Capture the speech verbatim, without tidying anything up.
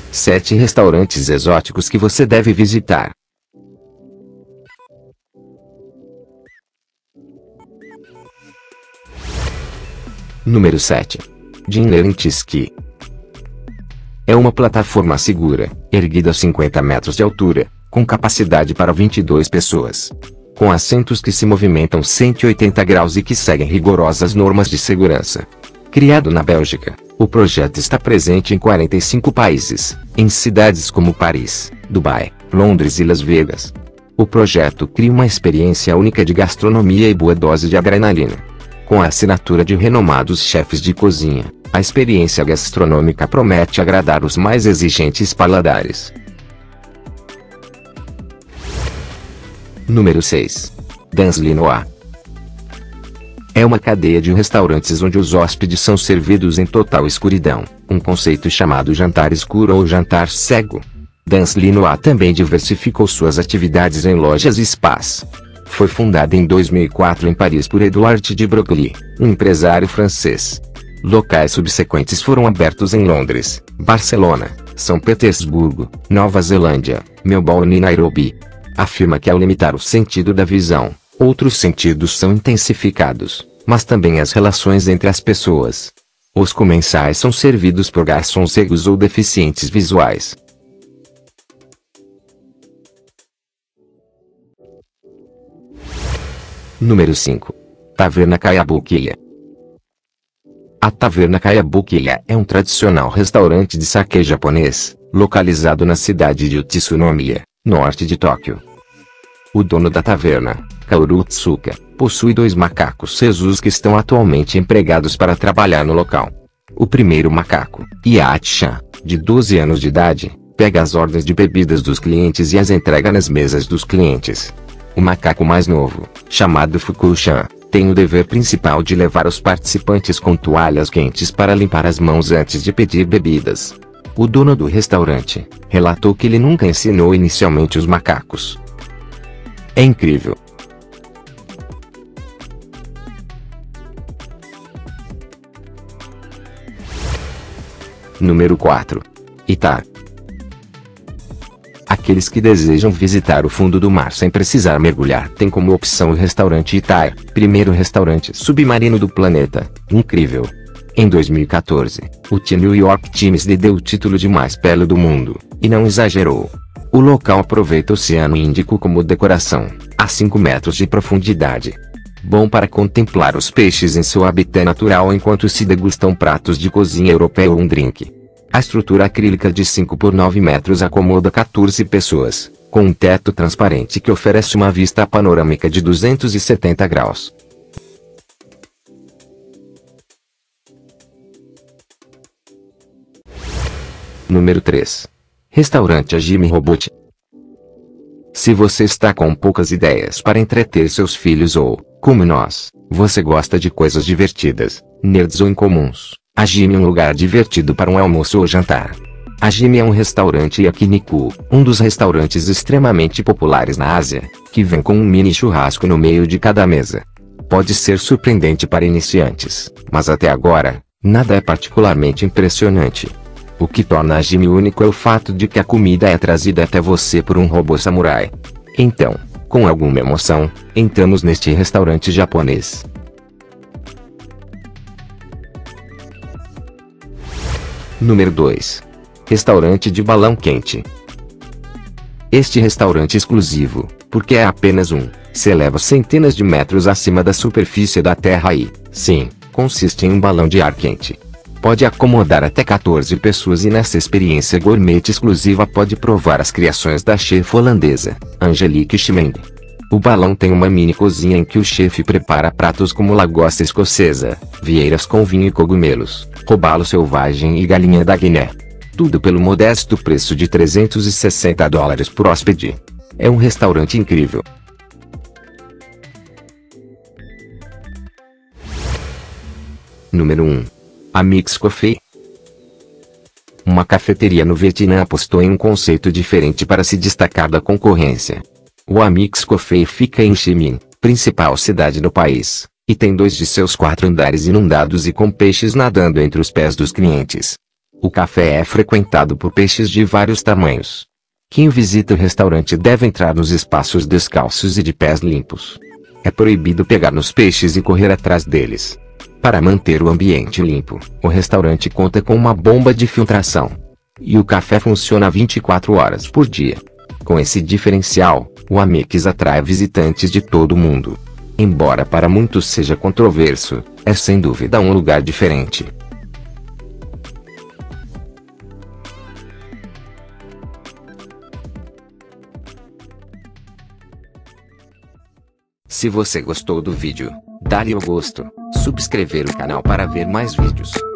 sete restaurantes exóticos que você deve visitar. Número sete. Dinlerentisky. É uma plataforma segura, erguida a cinquenta metros de altura, com capacidade para vinte e duas pessoas. Com assentos que se movimentam cento e oitenta graus e que seguem rigorosas normas de segurança. Criado na Bélgica, o projeto está presente em quarenta e cinco países, em cidades como Paris, Dubai, Londres e Las Vegas. O projeto cria uma experiência única de gastronomia e boa dose de adrenalina. Com a assinatura de renomados chefes de cozinha, a experiência gastronômica promete agradar os mais exigentes paladares. Número seis. Danse Linois. É uma cadeia de restaurantes onde os hóspedes são servidos em total escuridão, um conceito chamado jantar escuro ou jantar cego. Danse Linois também diversificou suas atividades em lojas e spas. Foi fundada em dois mil e quatro em Paris por Edouard de Broglie, um empresário francês. Locais subsequentes foram abertos em Londres, Barcelona, São Petersburgo, Nova Zelândia, Melbourne e Nairobi. Afirma que ao limitar o sentido da visão, outros sentidos são intensificados, mas também as relações entre as pessoas. Os comensais são servidos por garçons cegos ou deficientes visuais. Número cinco. Taverna Kayabukiya. A Taverna Kayabukiya é um tradicional restaurante de sake japonês, localizado na cidade de Utsunomiya, norte de Tóquio. O dono da taverna, Kaoru Tsuka, possui dois macacos Jesus que estão atualmente empregados para trabalhar no local. O primeiro macaco, Yachi-chan, de doze anos de idade, pega as ordens de bebidas dos clientes e as entrega nas mesas dos clientes. O macaco mais novo, chamado Fuku-chan, tem o dever principal de levar os participantes com toalhas quentes para limpar as mãos antes de pedir bebidas. O dono do restaurante relatou que ele nunca ensinou inicialmente os macacos. É incrível. Número quatro. Ita. Aqueles que desejam visitar o fundo do mar sem precisar mergulhar têm como opção o restaurante Ita, primeiro restaurante submarino do planeta. Incrível. Em dois mil e quatorze, o The New York Times lhe deu o título de mais belo do mundo, e não exagerou. O local aproveita o Oceano Índico como decoração, a cinco metros de profundidade. Bom para contemplar os peixes em seu habitat natural enquanto se degustam pratos de cozinha europeia ou um drink. A estrutura acrílica de cinco por nove metros acomoda quatorze pessoas, com um teto transparente que oferece uma vista panorâmica de duzentos e setenta graus. Número três. Restaurante Hajime Robot. Se você está com poucas ideias para entreter seus filhos ou, como nós, você gosta de coisas divertidas, nerds ou incomuns, Hajime é um lugar divertido para um almoço ou jantar. Hajime é um restaurante yakiniku, um dos restaurantes extremamente populares na Ásia, que vem com um mini churrasco no meio de cada mesa. Pode ser surpreendente para iniciantes, mas até agora, nada é particularmente impressionante. O que torna Hajime único é o fato de que a comida é trazida até você por um robô samurai. Então, com alguma emoção, entramos neste restaurante japonês. Número dois. Restaurante de balão quente. Este restaurante exclusivo, porque é apenas um, se eleva centenas de metros acima da superfície da Terra e, sim, consiste em um balão de ar quente. Pode acomodar até quatorze pessoas e nessa experiência gourmet exclusiva pode provar as criações da chefe holandesa, Angelique Schmeng. O balão tem uma mini cozinha em que o chefe prepara pratos como lagosta escocesa, vieiras com vinho e cogumelos, robalo selvagem e galinha da Guiné. Tudo pelo modesto preço de trezentos e sessenta dólares por hóspede. É um restaurante incrível. Número um. Amix Coffee. Uma cafeteria no Vietnã apostou em um conceito diferente para se destacar da concorrência. O Amix Coffee fica em Chi Minh, principal cidade do país, e tem dois de seus quatro andares inundados e com peixes nadando entre os pés dos clientes. O café é frequentado por peixes de vários tamanhos. Quem visita o restaurante deve entrar nos espaços descalços e de pés limpos. É proibido pegar nos peixes e correr atrás deles. Para manter o ambiente limpo, o restaurante conta com uma bomba de filtração. E o café funciona vinte e quatro horas por dia. Com esse diferencial, o Amex atrai visitantes de todo o mundo. Embora para muitos seja controverso, é sem dúvida um lugar diferente. Se você gostou do vídeo, dá-lhe o gosto, subscrever o canal para ver mais vídeos.